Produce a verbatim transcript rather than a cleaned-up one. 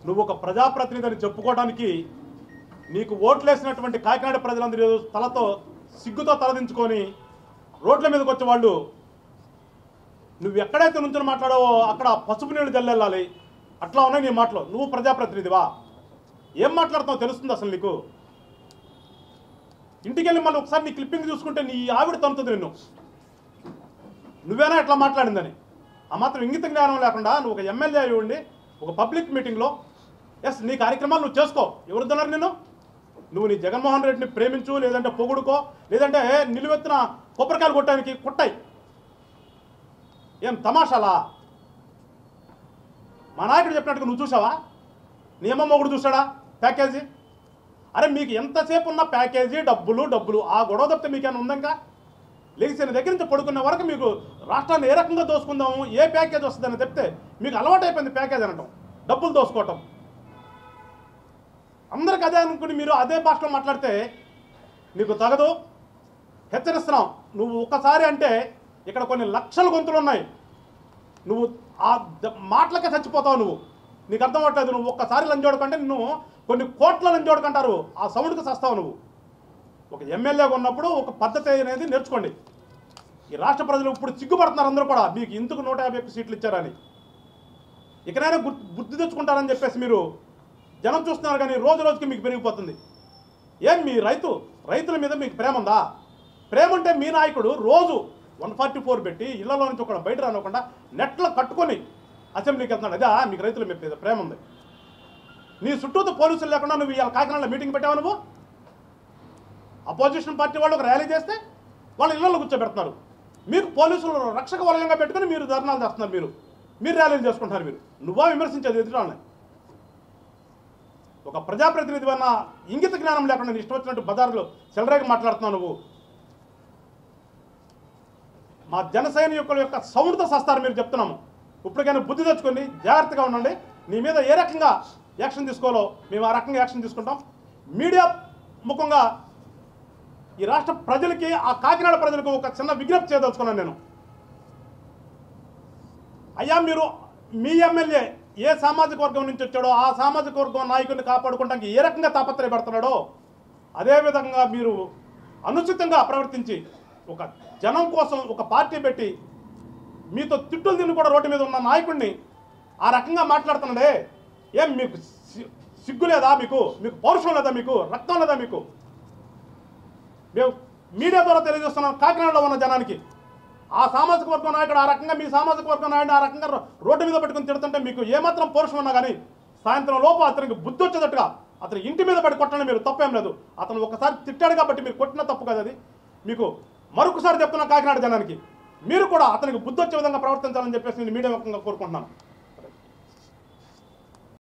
నువ్వు ఒక ప్రజాప్రతినిధి అని చెప్పుకోవడానికి నీకు ఓట్లేసినటువంటి కాకినాడ ప్రజలందరూ తలతో సిగ్గుతో తలదించుకొని రోడ్ల మీదకి వచ్చే వాళ్ళు నువ్వు ఎక్కడైతే నుంచొని మాట్లాడావో అక్కడ పసుపు నీళ్ళు జల్లెళ్ళాలి. అట్లా ఉన్నాయి నీ మాటలు. నువ్వు ప్రజాప్రతినిధివా? ఏం మాట్లాడుతావు తెలుస్తుంది అసలు నీకు? ఇంటికి వెళ్ళి మళ్ళీ ఒకసారి నీ క్లిప్పింగ్ చూసుకుంటే నీ ఆవిడ తంతుంది నిన్ను. నువ్వేనా ఎట్లా మాట్లాడిందని. ఆ మాత్రం ఇంగిత జ్ఞానం లేకుండా నువ్వు ఒక ఎమ్మెల్యే అయి ఉండి ఒక పబ్లిక్ మీటింగ్లో ఎస్ నీ కార్యక్రమాలు నువ్వు చేసుకో. ఎవరుతున్నారు నేను? నువ్వు నీ జగన్మోహన్ రెడ్డిని ప్రేమించు, లేదంటే పొగుడుకో, లేదంటే నిలువెత్తిన కొబ్బరికాయలు కొట్టడానికి కుట్టాయి. ఏం తమాషాలా? మా నాయకుడు చెప్పినట్టుగా నువ్వు చూసావా? నీ అమ్మ మొగుడు చూసాడా ప్యాకేజీ? అరే మీకు ఎంతసేపు ఉన్న ప్యాకేజీ డబ్బులు డబ్బులు ఆ గొడవ తప్పితే మీకేమైనా ఉందంగా? లేచిన దగ్గర నుంచి పడుకునే వరకు మీకు రాష్ట్రాన్ని ఏ రకంగా దోసుకుందాము, ఏ ప్యాకేజ్ వస్తుందని చెప్తే మీకు అలవాటు అయిపోయింది ప్యాకేజ్ అనటం, డబ్బులు దోసుకోవటం. అందరికి అదే అనుకుని మీరు అదే భాషలో మాట్లాడితే నీకు తగదు. హెచ్చరిస్తున్నాం. నువ్వు ఒక్కసారి అంటే ఇక్కడ కొన్ని లక్షల గొంతులు ఉన్నాయి. నువ్వు ఆ మాటలకే చచ్చిపోతావు. నువ్వు నీకు అర్థం అవ్వట్లేదు. నువ్వు ఒక్కసారి లంజోడకంటే నువ్వు కొన్ని కోట్ల లంజోడకంటారు. ఆ సౌండ్కి చస్తావు నువ్వు. ఒక ఎమ్మెల్యేగా ఉన్నప్పుడు ఒక పద్ధతి అనేది నేర్చుకోండి. ఈ రాష్ట్ర ప్రజలు ఇప్పుడు సిగ్గుపడుతున్నారు అందరూ కూడా, మీకు ఇందుకు నూట యాభై ఒక్క సీట్లు ఇచ్చారని. ఇకనైనా బుద్ధి తెచ్చుకుంటారని చెప్పేసి మీరు జనం చూస్తున్నారు, కానీ రోజు రోజుకి మీకు పెరిగిపోతుంది. ఏం మీ రైతు రైతుల మీద మీకు ప్రేమ ఉందా? ప్రేమ ఉంటే మీ నాయకుడు రోజు వన్ ఫార్టీ ఫోర్ పెట్టి ఇళ్లలో నుంచి ఒక బయట రానివ్వకుండా నెట్లో కట్టుకొని అసెంబ్లీకి వెళ్తున్నాడు. అదే మీకు రైతుల మీద ప్రేమ ఉంది. నీ చుట్టూతో పోలీసులు లేకుండా నువ్వు ఇవాళ కాకినాడలో మీటింగ్ పెట్టావు. నువ్వు అపోజిషన్ పార్టీ వాళ్ళు ఒక ర్యాలీ చేస్తే వాళ్ళ ఇళ్లలో కూర్చోబెడుతున్నారు. మీకు పోలీసులు రక్షక వలయంగా పెట్టుకుని మీరు ధర్నాలు చేస్తున్నారు. మీరు మీరు ర్యాలీలు చేసుకుంటున్నారు. మీరు నువ్వా విమర్శించేది ఎదురాలని? ఒక ప్రజాప్రతినిధి అన్న ఇంగిత జ్ఞానం లేకుండా నీ ఇష్టం వచ్చినట్టు బజార్లో సెలరేగా మాట్లాడుతున్నావు నువ్వు. మా జన సైనికుల యొక్క సౌండ్తో సస్తారు మీరు చెప్తున్నాము. ఇప్పటికైనా బుద్ధి తెచ్చుకొని జాగ్రత్తగా ఉండండి. నీ మీద ఏ రకంగా యాక్షన్ తీసుకోవాలో మేము ఆ రకంగా యాక్షన్ తీసుకుంటాం. మీడియా ముఖంగా ఈ రాష్ట్ర ప్రజలకి, ఆ కాకినాడ ప్రజలకు ఒక చిన్న విజ్ఞప్తి చేయదలుచుకున్నాను నేను. అయ్యా మీరు మీ ఎమ్మెల్యే ఏ సామాజిక వర్గం నుంచి వచ్చాడో ఆ సామాజిక వర్గం నాయకుడిని కాపాడుకోవడానికి ఏ రకంగా తాపత్రయపడుతున్నాడో అదేవిధంగా మీరు అనుచితంగా ప్రవర్తించి ఒక జనం కోసం ఒక పార్టీ పెట్టి మీతో తిట్టులు తిని కూడా రోడ్డు మీద ఉన్న నాయకుడిని ఆ రకంగా మాట్లాడుతున్నాడే, ఏం మీకు సిగ్గు లేదా? మీకు మీకు పౌరుషం లేదా? మీకు రక్తం లేదా? మీకు మేము మీడియా ద్వారా తెలియజేస్తున్నాం కాకినాడలో ఉన్న జనానికి. ఆ సామాజిక వర్గం నాయకుడు ఆ రకంగా మీ సామాజిక వర్గం నాయుడు ఆ రకంగా రోడ్డు మీద పెట్టుకుని తిడుతుంటే మీకు ఏమాత్రం పౌరుషం ఉన్నా కానీ సాయంత్రం లోపు అతనికి బుద్ధి వచ్చేటట్టుగా అతని ఇంటి మీద పడి కొట్టడం మీరు తప్పేం లేదు. అతను ఒకసారి తిట్టాడు కాబట్టి మీరు కొట్టిన తప్పు కదా అది. మీకు మరొకసారి చెప్తున్నా కాకినాడ జనానికి, మీరు కూడా అతనికి బుద్ధి వచ్చే విధంగా ప్రవర్తించాలని చెప్పేసి నేను మీడియా ముఖంగా కోరుకుంటున్నాను.